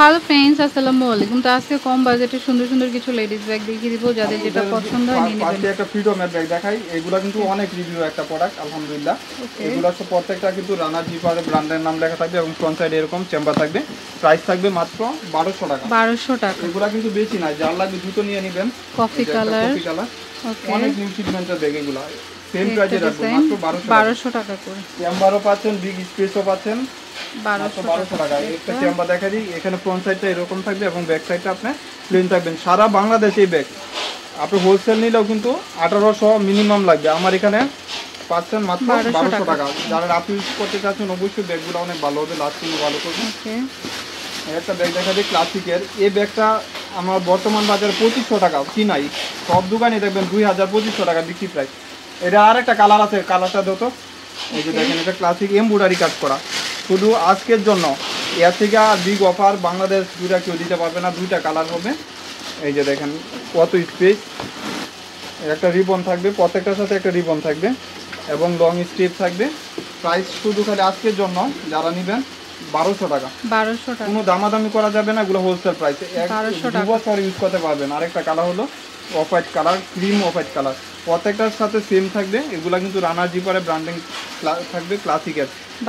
Hello friends, আসসালামু আলাইকুম। তো আজকে কম বাজেটে সুন্দর সুন্দর কিছু লেডিস ব্যাগ দেখিয়ে দিব, যাদের যেটা পছন্দ হয় নিয়ে নেবেন। আজকে একটা ফ্রিডমের ব্যাগ দেখাই। এগুলো কিন্তু অনেক রিভিউ একটা প্রোডাক্ট, আলহামদুলিল্লাহ। এগুলো সব প্রত্যেকটা কিন্তু রানার জিপার ব্র্যান্ডের নাম লেখা থাকবে এবং ফ্রন্ট সাইডে এরকম চেম্বার থাকবে। প্রাইস থাকবে মাত্র 1200 টাকা। 1200 টাকা। এগুলো কিন্তু বেশি না, যার লাগবে দ্রুত নিয়ে নেবেন। কফি কালার, অনেক নিউ শিপমেন্টের ব্যাগ এগুলো। সেম প্রাইসে রাখবো মাত্র 1200 টাকা করে। চেম্বারও পাচ্ছেন, বিগ স্পেসও পাচ্ছেন 1200 টাকা। একটা চেম্বার দেখা দিই, এখানে ফ্রন্ট সাইডটা এরকম থাকবে এবং ব্যাক সাইডটা আপনার প্লেন থাকবেন। সারা বাংলাদেশে এই ব্যাগ আপনি হোলসেল নিলেও কিন্তু 1800 মিনিমাম লাগবে। আমার এখানে পাচ্ছেন মাত্র 1200 টাকা। যারা রাফ ইউজ করতে চাচ্ছেন অবশ্যই ব্যাগগুলো অনেক ভালো হবে, লাস্টিংও ভালো করবে। একটা ব্যাগ দেখা দিই ক্লাসিকের। এই ব্যাগটা আমার বর্তমান বাজারে 2500 টাকা কিনাই, সব দোকানে দেখবেন 2000-2500 টাকা বিক্রি প্রাইস। এটা আর একটা কালার আছে, কালারটা যত এই যে দেখেন, এটা ক্লাসিক এমব্রয়ডারি কাজ করা। শুধু আজকের জন্য এর থেকে বিগ অফার বাংলাদেশ জুড়ে কেউ দিতে পারবে না। দুইটা কালার হবে, এই যে দেখেন কত স্পেস। একটা রিবন থাকবে, প্রত্যেকটার সাথে একটা রিবন থাকবে এবং লং স্ট্রিপ থাকবে। প্রাইস শুধু খালি আজকের জন্য যারা নেবেন 1200 টাকা। 1200 টাকা, কোনো দামাদামি করা যাবে না, এগুলো হোলসেল প্রাইসে 2 বছর ইউজ করতে পারবেন। আরেকটা কালার হলো off white colour, cream off white colour, প্রত্যেকটার সাথে সেম থাকবে। এগুলো কিন্তু রানার জিপারে ব্র্যান্ডিং থাকবে ক্লাসিকের।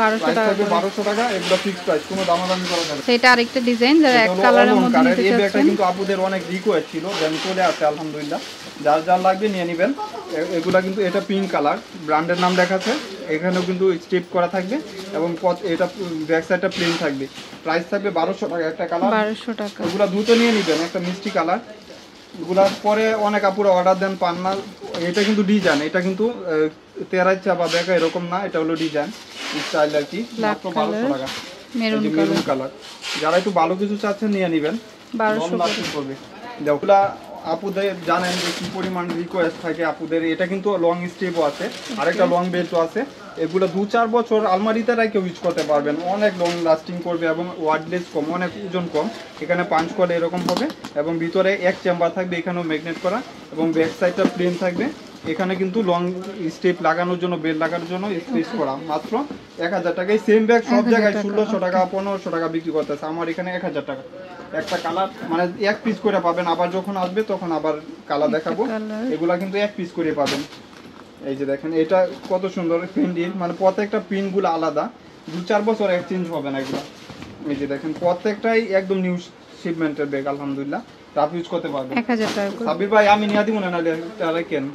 1200 টাকা, এগুলো ফিক্সড প্রাইস, কোনো দামাদামি করা যাবে না। সেটা আরেকটা ডিজাইন যারা এক কালারের মধ্যে নিতে চাচ্ছেন। এই ব্যাগটা কিন্তু আপুদের অনেক রিকোয়েস্ট ছিল, দেন চলে আসে আলহামদুলিল্লাহ। যার যার লাগবে নিয়ে নেবেন। এগুলা কিন্তু এটা পিঙ্ক কালার, ব্র্যান্ডের নাম লেখা আছে। এখানেও কিন্তু স্ট্রিপ করা থাকবে এবং এটা ব্যাক সাইডটা প্লেন থাকবে। প্রাইস থাকবে 1200 টাকা একটা কালার, 1200 টাকা। এগুলা দ্রুত নিয়ে নেবেন, একটা মিষ্টি কালার। এগুলা পরে অনেক আপুরা অর্ডার দেন পান না। এটা কিন্তু ডিজাইন, এটা কিন্তু তেরাই চাপা ব্যাগ এরকম না, এটা হলো ডিজাইন স্টাইল আর কি। মাত্র 1200 টাকা। মেরুন কালার, যারা একটু ভালো কিছু চাচ্ছেন নিয়ে নেবেন, 1200 করবে। দেখুলা আপুদের জানেন যে কি পরিমাণ রিকোয়েস্ট থাকে আপুদের। এটা কিন্তু লং স্ট্রিপও আছে, আরেকটা লং বেল্টও আছে। এগুলো 2-4 বছর আলমারিতে রেখে ইউজ করতে পারবেন, অনেক লং লাস্টিং করবে এবং ওয়ার্ডলেস কম, অনেক ওজন কম। এখানে পাঞ্চ করে এরকম হবে এবং ভিতরে এক চেম্বার থাকবে, এখানেও ম্যাগনেট করা এবং ব্যাক সাইডটা প্লেন থাকবে। এখানে কিন্তু লং স্টেপ লাগানোর জন্য, বেল লাগানোর জন্য স্পেস করা। মাত্র 1000 টাকায় সেম ব্যাগ সব জায়গায় 1600 টাকা 1500 টাকা বিক্রি করতেছে, আমার এখানে 1000 টাকা। একটা কালার মানে এক পিস করে পাবেন, আবার যখন আসবে তখন আবার কালার দেখাবো। এগুলা কিন্তু এক পিস করে পাবেন। এই যে দেখেন এটা কত সুন্দর প্রিন্টিং, মানে প্রত্যেকটা প্রিন্টগুলো আলাদা, 2-4 বছর এক্সচেঞ্জ হবে না এগুলো। এই যে দেখেন প্রত্যেকটাই একদম নিউ শিপমেন্টের ব্যাগ, আলহামদুলিল্লাহ রাফ ইউজ করতে পারবেন। 1000 টাকা। সাবির ভাই আমি নিয়ে দিব না, তাহলে কেন।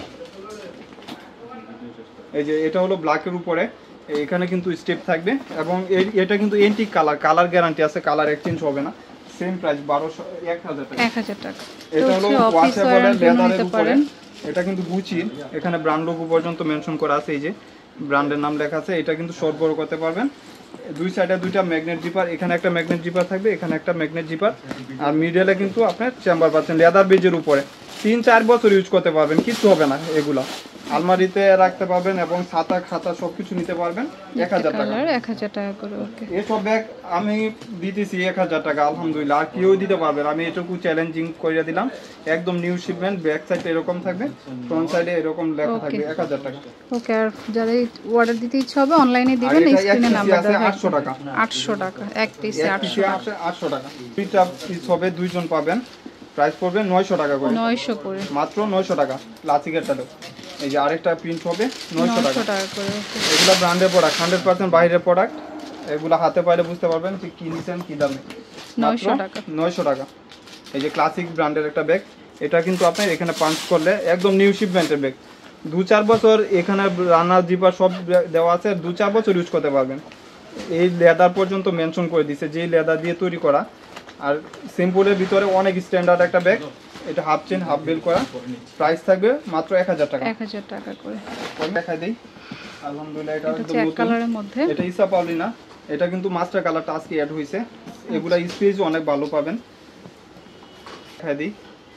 এই যে এটা হলো ব্ল্যাকের উপরে, এখানে কিন্তু স্টেপ থাকবে এবং এটা কিন্তু এন্টিক কালার, কালার গ্যারান্টি আছে, কালার এক্সচেঞ্জ হবে না। সেম প্রাইস 1000 টাকা। 1000 টাকা। এটা হলো ওয়াশেবল লেদারের উপরে, এটা কিন্তু গুচি, এখানে ব্র্যান্ড লোগো পর্যন্ত মেনশন করা আছে, এই যে ব্র্যান্ডের নাম লেখা আছে। এটা কিন্তু শর্ট বড় করতে পারবেন। দুই সাইডে দুইটা ম্যাগনেট জিপার, এখানে একটা ম্যাগনেট জিপার থাকবে, এখানে একটা ম্যাগনেট জিপার, আর মিডলে কিন্তু আপনার চেম্বার পাচ্ছেন লেদার বেজের উপরে। 3-4 বছর ইউজ করতে পারবেন, কিচ্ছু হবে না। এগুলা আলমারিতে রাখতে পারবেন এবং ছাতা খাতা সবকিছু নিতে পারবেন। 1000 টাকা, 1000 টাকা করে। ওকে, এসব ব্যাগ আমি দিতেছি 1000 টাকা, আলহামদুলিল্লাহ। আর কেউ দিতে পারবেন, আমি এটুকু চ্যালেঞ্জিং করে দিলাম। একদম নিউ শিপমেন্ট, ব্যাক সাইড এরকম থাকবে, ফ্রন্ট সাইডে এরকম লেখা থাকবে, 1000 টাকা। ওকে, আর যারা অর্ডার দিতে ইচ্ছা হবে অনলাইনে দিবেন, স্ক্রিনে নাম্বার দেওয়া আছে। 800 টাকা, 800 টাকা এক পিসে, 800 টাকা। দুইটা পিস হবে, দুইজন পাবেন। প্রাইস পড়বে 900 টাকা করে, 900 করে, মাত্র 900 টাকা। ক্লাসিকেরটাও এই যে আরেকটা প্রিন্ট হবে 900 টাকা করে। এগুলা ব্র্যান্ডের প্রোডাক্ট, 100% বাইরের প্রোডাক্ট। এগুলা হাতে পাইলে বুঝতে পারবেন যে কি নিছেন কি দামে। 900 টাকা, 900 টাকা। এই যে ক্লাসিক ব্র্যান্ডের একটা ব্যাগ, এটা কিন্তু আপনি এখানে পাঞ্চ করলে একদম নিউ শিপমেন্টের ব্যাগ। 2-4 বছর এখানে রান্নার জিপার সব দেওয়া আছে, 2-4 বছর ইউজ করতে পারবেন। এই লেদার পর্যন্ত মেনশন করে দিছে, যেই লেদার দিয়ে তৈরি করা। আর সিম্পলের ভিতরে অনেক স্ট্যান্ডার্ড একটা ব্যাগ। এটা হাফ চেন হাফ বেল করা। প্রাইস থাকবে মাত্র 1000 টাকা, 1000 টাকা করে। দেখাই দেই, আলহামদুলিল্লাহ এটা একদম নতুন কালারের মধ্যে। এটা ইসা পাউলিনা, এটা কিন্তু মাস্টার কালারটা আজকে অ্যাড হইছে। এগুলা স্পেস অনেক ভালো পাবেন। দেখাই দিই,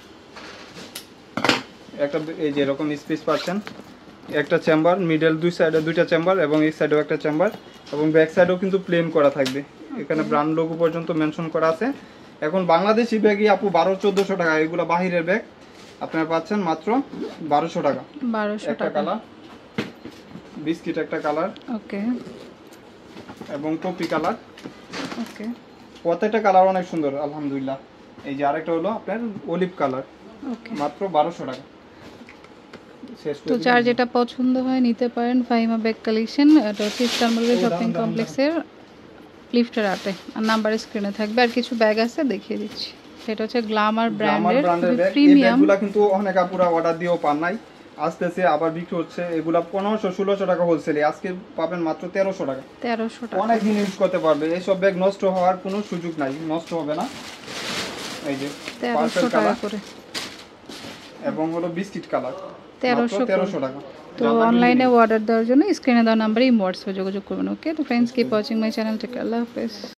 একটা এই যে এরকম স্পেস পাচ্ছেন, একটা চেম্বার, মিডল দুই সাইডে দুইটা চেম্বার এবং এই সাইডেও একটা চেম্বার এবং ব্যাক সাইডেও কিন্তু প্লেন করা থাকবে। এখানে ব্র্যান্ড লোগো পর্যন্ত মেনশন করা আছে। এখন বাংলাদেশি ব্যাগই আপু 1200-1400 টাকা, এগুলো বাহিরের ব্যাগ আপনারা পাচ্ছেন মাত্র 1200 টাকা। 1200 টাকা। কালার বিস্কিট একটা কালার, ওকে, এবং কপি কালার। ওকে, প্রত্যেকটা কালার অনেক সুন্দর আলহামদুলিল্লাহ। এই যে আরেকটা হলো আপনার অলিভ কালার, ওকে, মাত্র 1200 টাকা। শেষ তো করে যার দিন। যেটা পছন্দ হয় নিতে পারেন। ফাহিমা ব্যাগ কালেকশন, এটা হচ্ছে ইস্তানবুল শপিং কমপ্লেক্সের লিফটের আটে, আর নাম্বার স্ক্রিনে থাকবে। আর কিছু ব্যাগ আছে দেখিয়ে দিচ্ছি। এটা হচ্ছে গ্ল্যামার আমার ব্র্যান্ডের ব্র্যান্ডের ব্যাগ, এই প্রিমিয়াম। ব্যাগগুলা কিন্তু অনেক আপুরা অর্ডার দিয়েও পান নাই, আসতেছে আবার বিক্রি হচ্ছে। এগুলা 1500-1600 টাকা হোলসেলে, আজকে পাবেন মাত্র 1300 টাকা। 1300 টাকা। অনেক দিন ইউজ করতে পারবে, এইসব ব্যাগ নষ্ট হওয়ার কোনো সুযোগ নাই, নষ্ট হবে না। এই যে 1300 পার্পল টাকা কালার করে। এবং হলো বিস্কিট কালার, 1300 1300 টাকা। তো অনলাইনে অর্ডার দেওয়ার জন্য স্ক্রিনে দেওয়া নাম্বারে হোয়াটসঅ্যাপে যোগাযোগ করবেন। ওকে, তো friends keep watching my channel, take care, আল্লাহ হাফেজ।